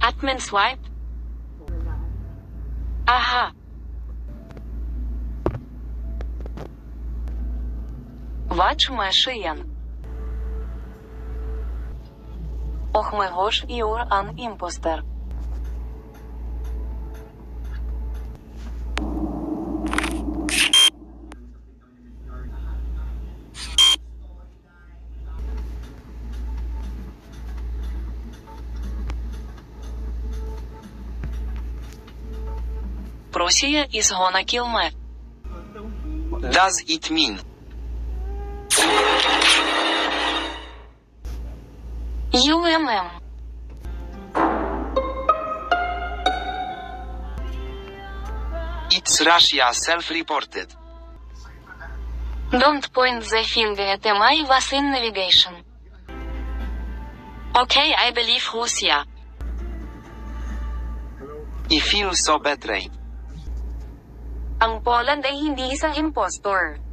Admin swipe? Aha. Watch machine. Oh my gosh, you're an imposter. Prussia is gonna kill me. Does it mean? UMM. It's Russia self-reported. Don't point the finger at me, I was in navigation. Okay, I believe Russia. I feel so betrayed. Ang Poland ay hindi isang impostor.